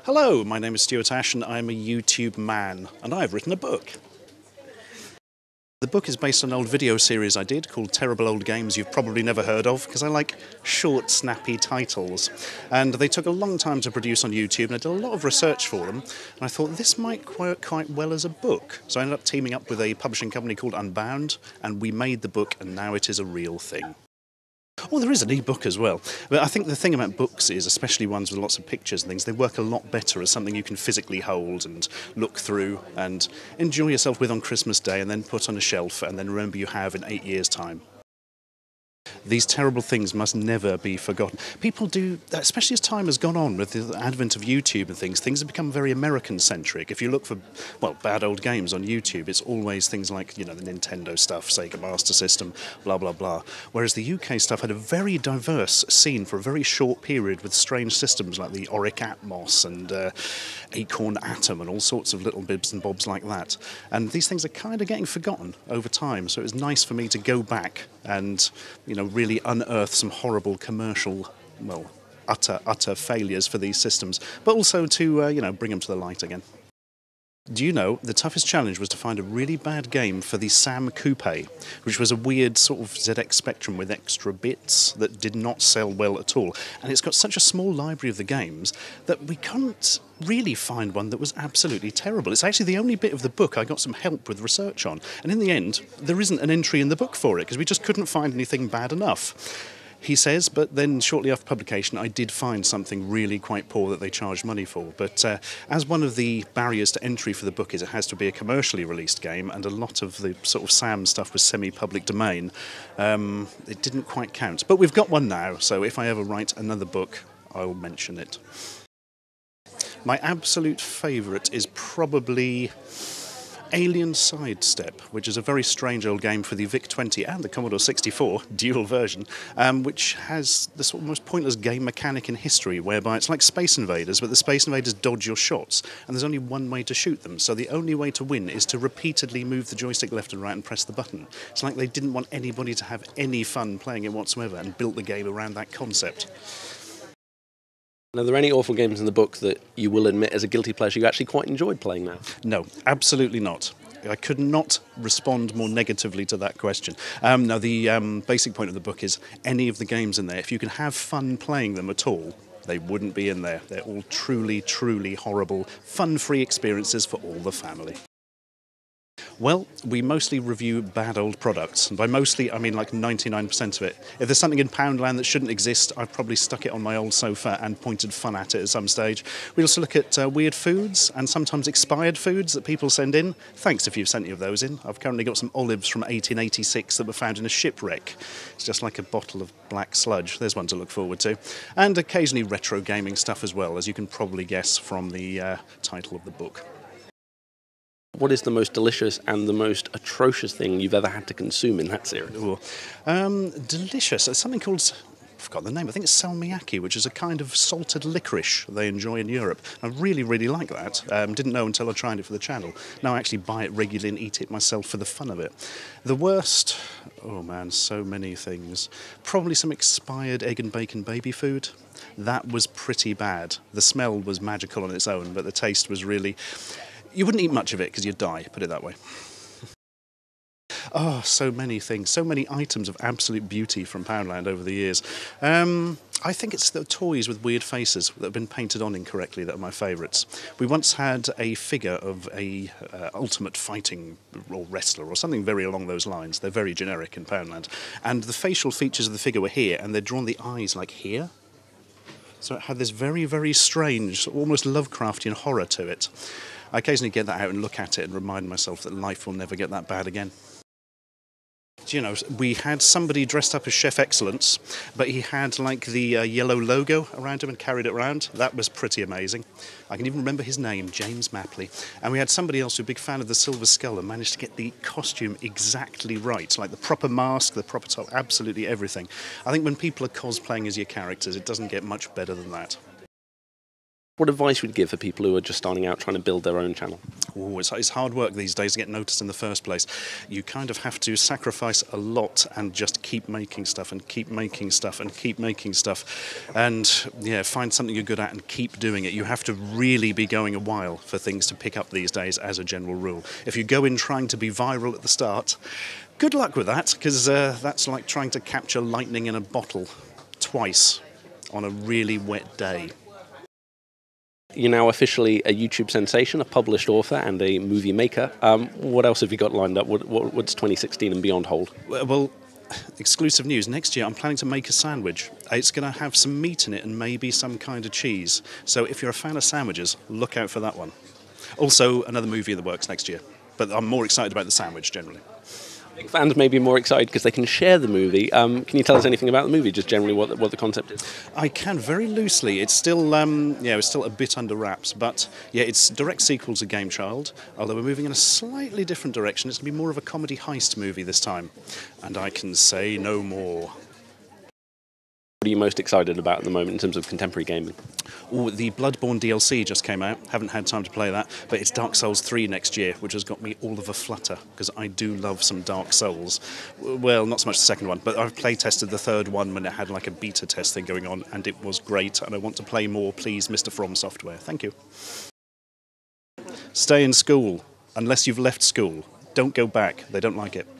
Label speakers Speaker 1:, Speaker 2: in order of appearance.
Speaker 1: Hello, my name is Stuart and I'm a YouTube man, and I've written a book. The book is based on an old video series I did called Terrible Old Games You've Probably Never Heard Of, because I like short, snappy titles. And they took a long time to produce on YouTube, and I did a lot of research for them, and I thought this might work quite well as a book. So I ended up teaming up with a publishing company called Unbound, and we made the book, and now it is a real thing. Well, there is an e-book as well, but I think the thing about books is, especially ones with lots of pictures and things, they work a lot better as something you can physically hold and look through and enjoy yourself with on Christmas Day and then put on a shelf and then remember you have in 8 years' time. These terrible things must never be forgotten. People do, especially as time has gone on with the advent of YouTube and things have become very American-centric. If you look for, well, bad old games on YouTube, it's always things like, you know, the Nintendo stuff, Sega Master System, blah, blah, blah. Whereas the UK stuff had a very diverse scene for a very short period with strange systems like the Auric Atmos and Acorn Atom and all sorts of little bibs and bobs like that. And these things are kind of getting forgotten over time, so it was nice for me to go back and, you know, really unearth some horrible commercial, well, utter failures for these systems, but also to, you know, bring them to the light again. Do you know, the toughest challenge was to find a really bad game for the Sam Coupe, which was a weird sort of ZX Spectrum with extra bits that did not sell well at all. And it's got such a small library of the games that we couldn't really find one that was absolutely terrible. It's actually the only bit of the book I got some help with research on. And in the end, there isn't an entry in the book for it, because we just couldn't find anything bad enough. He says, but then shortly after publication I did find something really quite poor that they charged money for. But as one of the barriers to entry for the book is it has to be a commercially released game, and a lot of the sort of Sam stuff was semi-public domain, it didn't quite count. But we've got one now, so if I ever write another book, I'll mention it. My absolute favourite is probably Alien Sidestep, which is a very strange old game for the VIC-20 and the Commodore 64 dual version, which has the sort of most pointless game mechanic in history, whereby it's like Space Invaders, but the Space Invaders dodge your shots, and there's only one way to shoot them, so the only way to win is to repeatedly move the joystick left and right and press the button. It's like they didn't want anybody to have any fun playing it whatsoever, and built the game around that concept.
Speaker 2: Are there any awful games in the book that you will admit as a guilty pleasure you actually quite enjoyed playing now?
Speaker 1: No, absolutely not. I could not respond more negatively to that question. No, the basic point of the book is any of the games in there, if you can have fun playing them at all, they wouldn't be in there. They're all truly, truly horrible, fun-free experiences for all the family. Well, we mostly review bad old products, and by mostly I mean like 99% of it. If there's something in Poundland that shouldn't exist, I've probably stuck it on my old sofa and pointed fun at it at some stage. We also look at weird foods and sometimes expired foods that people send in. Thanks if you've sent any of those in. I've currently got some olives from 1886 that were found in a shipwreck. It's just like a bottle of black sludge. There's one to look forward to. And occasionally retro gaming stuff as well, as you can probably guess from the title of the book.
Speaker 2: What is the most delicious and the most atrocious thing you've ever had to consume in that series?
Speaker 1: Delicious. It's something called, I forgot the name, I think it's salmiakki, which is a kind of salted licorice they enjoy in Europe. I really, really like that. Didn't know until I tried it for the channel. Now I actually buy it regularly and eat it myself for the fun of it. The worst, oh man, so many things. Probably some expired egg and bacon baby food. That was pretty bad. The smell was magical on its own, but the taste was really... You wouldn't eat much of it because you'd die, put it that way. Oh, so many things, so many items of absolute beauty from Poundland over the years. I think it's the toys with weird faces that have been painted on incorrectly that are my favourites. We once had a figure of a ultimate fighting or wrestler or something very along those lines. They're very generic in Poundland. And the facial features of the figure were here, and they'd drawn the eyes like here. So it had this very, very strange, almost Lovecraftian horror to it. I occasionally get that out and look at it and remind myself that life will never get that bad again. You know, we had somebody dressed up as Chef Excellence, but he had like the yellow logo around him and carried it around. That was pretty amazing. I can even remember his name, James Mapley. And we had somebody else who's a big fan of the Silver Skull and managed to get the costume exactly right, like the proper mask, the proper top, absolutely everything. I think when people are cosplaying as your characters, it doesn't get much better than that.
Speaker 2: What advice would you give for people who are just starting out trying to build their own channel?
Speaker 1: Oh, it's hard work these days to get noticed in the first place. You kind of have to sacrifice a lot and just keep making stuff and keep making stuff and keep making stuff. And yeah, find something you're good at and keep doing it. You have to really be going a while for things to pick up these days as a general rule. If you go in trying to be viral at the start, good luck with that, because that's like trying to capture lightning in a bottle twice on a really wet day.
Speaker 2: You're now officially a YouTube sensation, a published author and a movie maker. What else have you got lined up? What's 2016 and beyond hold?
Speaker 1: Well, exclusive news. Next year I'm planning to make a sandwich. It's going to have some meat in it and maybe some kind of cheese. So if you're a fan of sandwiches, look out for that one. Also, another movie in the works next year. But I'm more excited about the sandwich generally.
Speaker 2: Fans may be more excited because they can share the movie. Can you tell us anything about the movie, just generally what the concept is?
Speaker 1: I can, very loosely. It's still, it's still a bit under wraps, but yeah, it's direct sequel to Game Child, although we're moving in a slightly different direction. It's going to be more of a comedy heist movie this time, and I can say no more.
Speaker 2: What are you most excited about at the moment in terms of contemporary gaming?
Speaker 1: Oh, the Bloodborne DLC just came out. Haven't had time to play that, but it's Dark Souls 3 next year, which has got me all of a flutter, because I do love some Dark Souls. Well, not so much the second one, but I've play-tested the third one when it had like a beta test thing going on, and it was great, and I want to play more. Please, Mr. From Software. Thank you. Stay in school, unless you've left school. Don't go back. They don't like it.